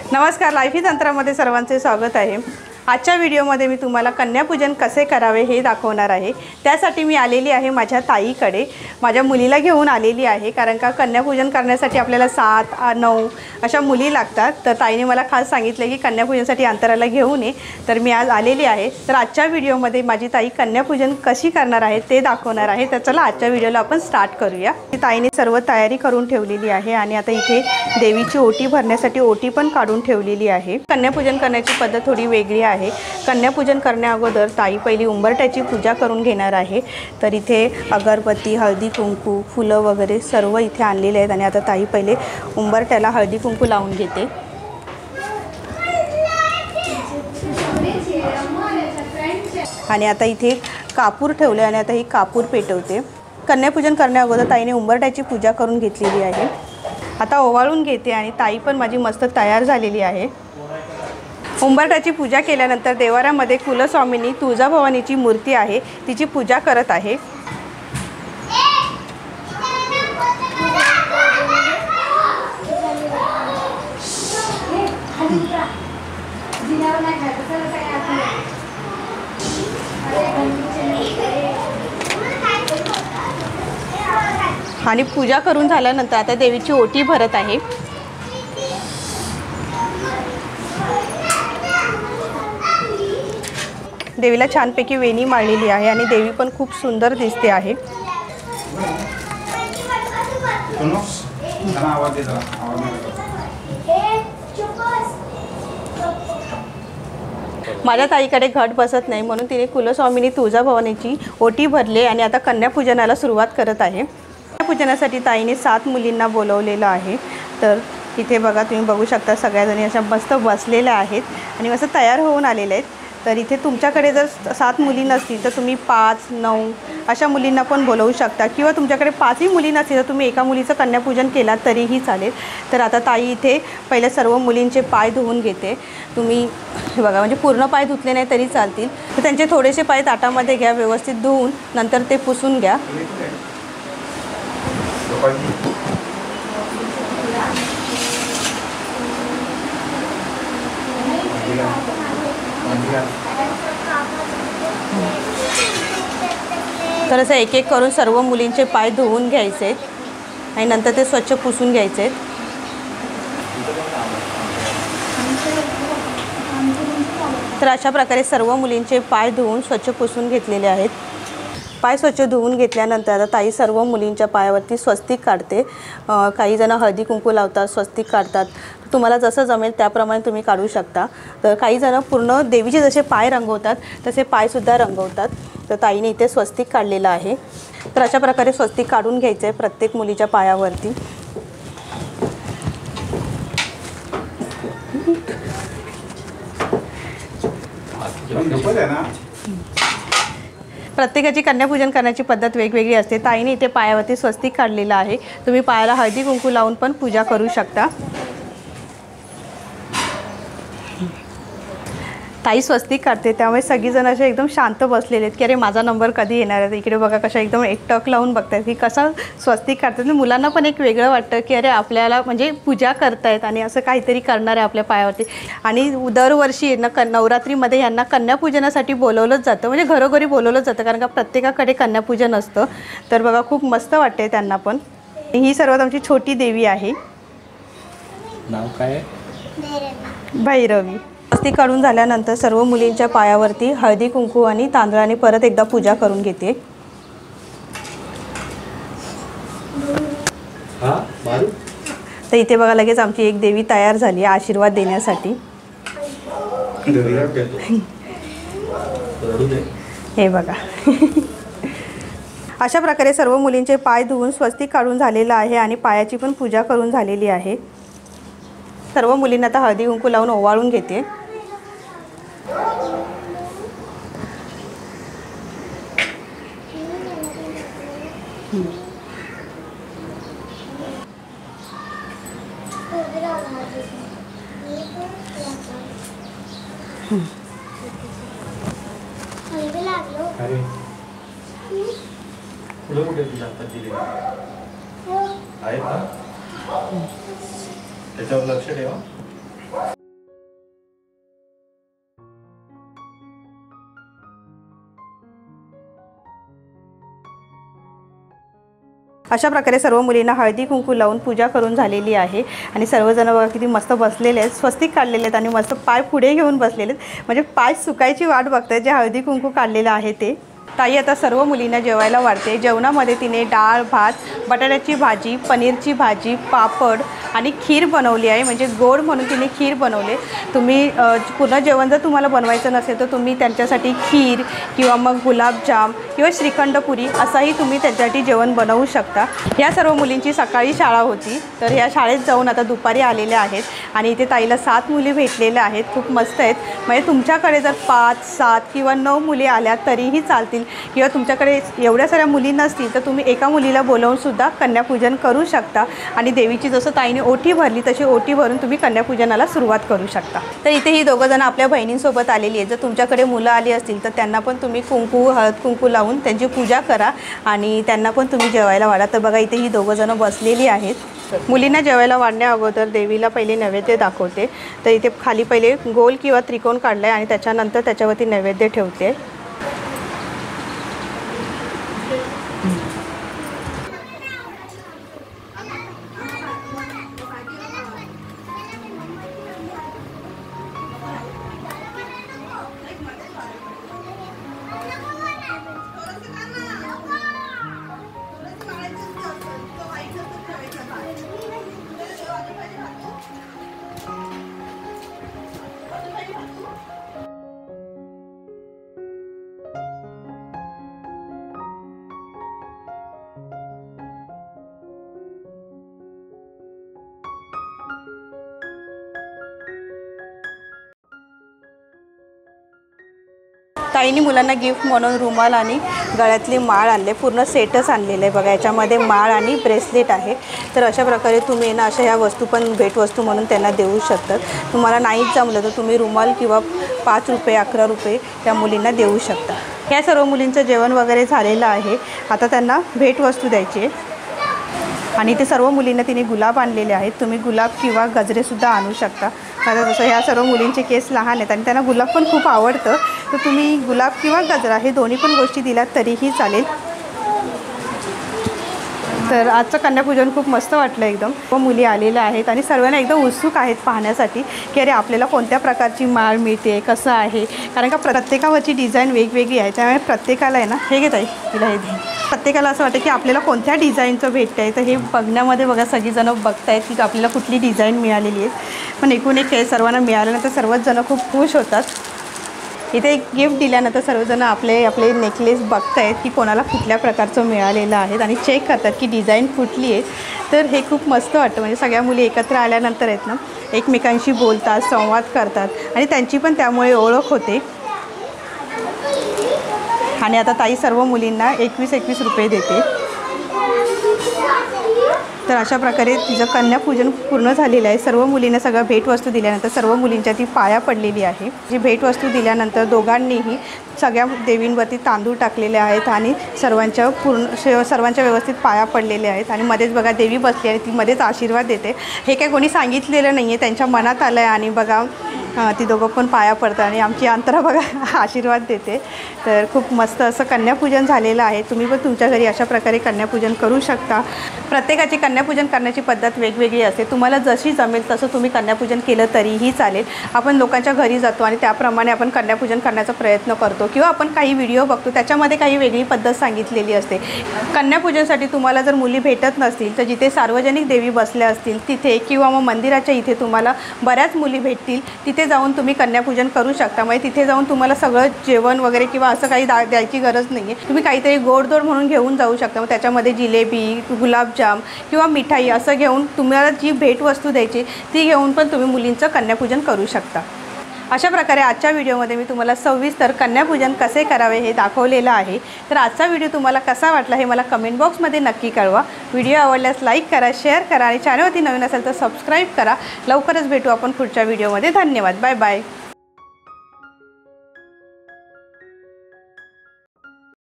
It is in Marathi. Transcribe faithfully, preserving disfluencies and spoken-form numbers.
नमस्कार, लाईफ ही तंत्रामध्ये सर्वांचे स्वागत आहे। आजच्या व्हिडिओमध्ये मी तुम्हाला कन्यापूजन कसे करावे हे दाखवणार आहे। त्यासाठी मी आलेली आहे माझ्या ताईकडे, माझ्या मुलीला घेऊन आलेली आहे, कारण का कन्यापूजन करण्यासाठी आपल्याला सात नऊ अशा मुली लागतात। तर ताईने मला खास सांगितलं की कन्यापूजनसाठी अंतराला घेऊन ये, तर मी आज आलेली आहे। तर आजच्या व्हिडिओमध्ये माझी ताई कन्यापूजन कशी करणार आहे ते दाखवणार आहे। तर चला आजच्या व्हिडिओला आपण स्टार्ट करूया। ताईने सर्व तयारी करून ठेवलेली आहे आणि आता इथे देवीची ओटी भरण्यासाठी ओटी पण काढून ठेवलेली आहे। कन्यापूजन करण्याची पद्धत थोडी वेगळी आहे। कन्यापूजन करण्या अगोदर ताई पहिली उंबरठ्याची पूजा करून घेणार आहे। तर इथे अगरबत्ती, हळदी कुंकू, फुलं वगैरे सर्व इथे आणलेले आहेत आणि आता ताई पहिले उंबरठ्याला हळदी कुंकू लावून घेते। आणि आता इथे कापूर ठेवले आणि आता ही कापूर पेटवते। कन्यापूजन करण्या अगोदर ताईने उंबरठ्याची पूजा करून घेतलेली आहे। आता ओवाळून घेते आणि ताई पण माझी मस्त तयार झालेली आहे। उंबरठ्याची पूजा केल्यानंतर देवाऱ्यामध्ये कुलस्वामिनी तुळजाभवानीची मूर्ती आहे, तिची पूजा करत आहे। आणि पूजा करून झाल्यानंतर आता देवीची ओटी भरत आहे। देवीला छानपैकी वेणी माळलेली आहे आणि देवी पण खूप सुंदर दिसते आहे। माझ्या ताईकडे घट बसत नाही म्हणून तिने कुलस्वामिनी तुळजाभवानीची ओटी भरले आणि आता कन्यापूजनाला सुरुवात करत आहे। कन्यापूजनासाठी ताईने सात मुलींना बोलवलेलं आहे। तर इथे बघा, तुम्ही बघू शकता सगळ्याजणी अशा मस्त बसलेल्या आहेत आणि मस्त तयार होऊन आलेल्या आहेत। तर इथे तुमच्याकडे जर सात मुली नसतील तर तुम्ही पाच नऊ अशा मुलींना पण बोलवू शकता, किंवा तुमच्याकडे पाचही मुली नसतील तर तुम्ही एका मुलीचं कन्यापूजन केलात तरीही चालेल। तर आता ताई इथे पहिले सर्व मुलींचे पाय धुवून घेते। तुम्ही बघा, म्हणजे पूर्ण पाय धुतले नाही तरी चालतील, तर त्यांचे थोडेसे पाय ताटामध्ये घ्या, व्यवस्थित धुवून नंतर ते पुसून घ्या। तर असं एक एक करून सर्व मुलींचे पाय धुवून घ्यायचे आणि नंतर ते स्वच्छ पुसून घ्यायचे। तर अशा प्रकारे सर्व मुलींचे पाय धुवून स्वच्छ पुसून घेतलेले आहेत। पाय स्वच्छ धुवून घेतल्यानंतर आता ताई सर्व मुलींच्या पायावरती स्वस्तिक काढते। काही जण हळदी कुंकू लावतात, स्वस्तिक काढतात, तुम्हाला जसं जमेल त्याप्रमाणे तुम्ही काढू शकता। तर काही जण पूर्ण देवीचे जसे पाय रंगवतात तसे पायसुद्धा रंगवतात। तर ताईने इथे स्वस्तिक काढलेलं आहे। तर अशा प्रकारे स्वस्तिक काढून घ्यायचं आहे प्रत्येक मुलीच्या पायावरती। प्रत्येकाची कन्यापूजन करण्याची पद्धत वेगवेगळी असते। ताईने इथे पायावरती स्वस्तिक काढलेलं आहे। तुम्ही पायाला हळदी कुंकू लावून पण पूजा करू शकता। ताई स्वस्तिक काढते त्यामुळे सगळीजण असे एकदम शांत बसलेले आहेत की अरे माझा नंबर कधी येणार आहे। इकडे बघा कशा एकदम एकटक लावून बघतायत की कसं स्वस्तिक काढतात। मुलांना पण एक वेगळं वाटतं की अरे आपल्याला म्हणजे पूजा करतायत आणि असं काहीतरी करणार आहे आपल्या पायावरती। आणि दरवर्षी न क नवरात्रीमध्ये यांना कन्यापूजनासाठी बोलवलंच जातं, म्हणजे घरोघरी बोलवलंच जातं, कारण का प्रत्येकाकडे कन्यापूजन असतं। तर बघा खूप मस्त वाटते त्यांना पण। ही सर्वात आमची छोटी देवी आहे, नाव काय? भैरवी। स्वस्तिक काढून झाल्यानंतर सर्व मुलींच्या पायावरती हळदी कुंकू आणि तांदळाने परत एकदा पूजा करून घेते। तर इथे बघा लगेच आमची एक देवी तयार झाली आहे आशीर्वाद देण्यासाठी। हे बघा अशा प्रकारे सर्व मुलींचे पाय धुवून स्वस्तिक काढून झालेलं आहे आणि पायाची पण पूजा करून झालेली आहे। सर्व मुलींना आता हळदी कुंकू लावून ओवाळून घेते। फुलं कुठे तुझ्या हातात दिली आहे का? त्याच्यावर लक्ष ठेवा. अशा प्रकारे सर्व मुलींना हळदी कुंकू लावून पूजा करून झालेली आहे आणि सर्वजण बघा किती मस्त बसलेले आहेत, स्वस्तिक काढलेले आहेत आणि मस्त पाय पुढे घेऊन बसलेले आहेत, म्हणजे पाय सुकायची वाट बघतात जे हळदी कुंकू काढलेलं आहे ते. ताई आता सर्व मुलींना जेवायला वाढते. जेवणामध्ये तिने डाळ, भात, बटाट्याची भाजी, पनीरची भाजी, पापड आणि खीर बनवली आहे, म्हणजे गोड म्हणून तिने खीर बनवले. तुम्ही पूर्ण जेवण जर तुम्हाला बनवायचं नसेल तर तुम्ही त्यांच्यासाठी खीर किंवा मग गुलाबजाम किंवा श्रीखंडपुरी असाही तुम्ही त्यांच्यासाठी जेवण बनवू शकता. ह्या सर्व मुलींची सकाळी शाळा होती, तर ह्या शाळेत जाऊन आता दुपारी आलेल्या आहेत आणि इथे ताईला सात मुली भेटलेल्या आहेत. खूप मस्त आहेत. म्हणजे तुमच्याकडे जर पाच सात किंवा नऊ मुली आल्या तरीही चालतील, किंवा तुमच्याकडे एवढ्या साऱ्या मुली नसतील तर तुम्ही एका मुलीला बोलावून सुद्धा कन्यापूजन करू शकता आणि देवीची जसं ताईने ओटी भरली तशी ओटी भरून तुम्ही कन्यापूजनाला सुरुवात करू शकता. तर इथे ही दोघं जण आपल्या बहिणींसोबत आलेली आहेत. जर तुमच्याकडे मुलं आली असतील तर त्यांना पण तुम्ही कुंकू हळद कुंकू लावून त्यांची पूजा करा आणि त्यांना पण तुम्ही जेवायला वाढा. तर बघा इथे ही दोघं जण बसलेली आहेत. मुलींना जेवायला वाढण्या अगोदर देवीला पहिले नैवेद्य दाखवते. तर इथे खाली पहिले गोल किंवा त्रिकोण काढला आहे आणि त्याच्यानंतर त्याच्यावरती नैवेद्य ठेवते. ताईंनी मुलांना गिफ्ट म्हणून रुमाल आणि गळ्यातली माळ आणले, पूर्ण सेटच आणलेलं आहे बघा. याच्यामध्ये माळ आणि ब्रेसलेट आहे. तर अशा प्रकारे तुम्ही ना अशा ह्या वस्तू पण भेटवस्तू म्हणून त्यांना देऊ शकतात. तुम्हाला नाहीच जमलं तर तुम्ही रुमाल किंवा पाच रुपये अकरा रुपये त्या मुलींना देऊ शकता. ह्या सर्व मुलींचं जेवण वगैरे झालेलं आहे. आता त्यांना भेटवस्तू द्यायची आहे आणि ते सर्व मुलींना तिने गुलाब आणलेले आहेत. तुम्ही गुलाब किंवा गजरेसुद्धा आणू शकता. आता जसं ह्या सर्व मुलींचे केस लहान आहेत आणि त्यांना गुलाब पण खूप आवडतं, तर तुम्ही गुलाब किंवा गजरा हे दोन्ही पण गोष्टी दिल्यात तरीही चालेल. तर आजचं कन्यापूजन खूप मस्त वाटलं एकदम. मुली आलेल्या आहेत आणि सर्वांना एकदम उत्सुक आहेत पाहण्यासाठी की अरे आपल्याला कोणत्या प्रकारची माळ मिळते, कसं आहे, कारण का प्रत्येकावरची डिझाईन वेगवेगळी आहे. त्यामुळे प्रत्येकाला आहे ना, हे घेत आहे तिला हे दे, प्रत्येकाला असं वाटतं की आपल्याला कोणत्या डिझाईनचं भेटतं आहे. तर हे बघण्यामध्ये बघा सगळीजणं बघत आहेत की आपल्याला कुठली डिझाईन मिळालेली आहे. पण एकूण एक हे सर्वांना मिळाल्यानंतर सर्वच जणं खूप खुश होतात. इथे एक गिफ्ट दिल्यानंतर सर्वजण आपले आपले नेकलेस बघत आहेत की कोणाला कुठल्या प्रकारचं मिळालेलं आहे आणि चेक करतात की डिझाईन कुठली आहे. तर हे खूप मस्त वाटतं. म्हणजे सगळ्या मुली एकत्र आल्यानंतर आहेत ना, एकमेकांशी बोलतात, संवाद करतात आणि त्यांची पण त्यामुळे ओळख होते. आणि आता ताई सर्व मुलींना एकवीस एकवीस रुपये देते. तर अशा प्रकारे तिचं कन्यापूजन पूर्ण झालेलं आहे. सर्व मुलींना सगळं भेटवस्तू दिल्यानंतर सर्व मुलींच्या ती पाया पडलेली आहे. जी भेटवस्तू दिल्यानंतर दोघांनीही सगळ्या देवींवरती तांदूळ टाकलेले आहेत आणि सर्वांच्या पूर्ण सर्वांच्या व्यवस्थित पाया पडलेले आहेत. आणि मध्येच बघा देवी बसली आहे, ती मध्येच आशीर्वाद देते. हे काय कोणी सांगितलेलं नाही आहे, त्यांच्या मनात आलं आहे. आणि बघा ती दोघं पण पाया पडतात आणि आमची अंतरा बघा आशीर्वाद देते. तर खूप मस्त असं कन्यापूजन झालेलं आहे. तुम्ही पण तुमच्या घरी अशा प्रकारे कन्यापूजन करू शकता. प्रत्येकाची कन्यापूजन करण्याची पद्धत वेगवेगळी असते. तुम्हाला जशी जमेल तसं तुम्ही कन्यापूजन केलं तरीही चालेल. आपण लोकांच्या घरी जातो आणि त्याप्रमाणे आपण कन्यापूजन करण्याचा प्रयत्न करतो किंवा आपण काही व्हिडिओ बघतो त्याच्यामध्ये काही वेगळी पद्धत सांगितलेली असते. कन्यापूजनसाठी तुम्हाला जर मुली भेटत नसतील तर जिथे सार्वजनिक देवी बसल्या असतील तिथे किंवा मग मंदिराच्या इथे तुम्हाला बऱ्याच मुली भेटतील, तिथे जाऊन तुम्ही कन्यापूजन करू शकता. म्हणजे तिथे जाऊन तुम्हाला सगळं जेवण वगैरे किंवा असं काही दा द्यायची गरज नाही आहे. तुम्ही काहीतरी गोडधोड म्हणून घेऊन जाऊ शकता. मग त्याच्यामध्ये जिलेबी, गुलाबजाम किंवा मिठाई असं घेऊन तुम्हाला जी भेटवस्तू द्यायची ती घेऊन पण तुम्ही मुलींचं कन्यापूजन करू शकता. अशा प्रकारे आजच्या व्हिडिओमध्ये मी तुम्हाला सविस्तर कन्यापूजन कसे करावे हे दाखवलेलं आहे. तर आजचा व्हिडिओ तुम्हाला कसा वाटला हे मला कमेंट बॉक्समध्ये नक्की कळवा. व्हिडिओ आवडल्यास लाईक करा, शेअर करा आणि चॅनलवरती नवीन असेल तर सबस्क्राईब करा. लवकरच भेटू आपण पुढच्या व्हिडिओमध्ये. धन्यवाद. Bye bye.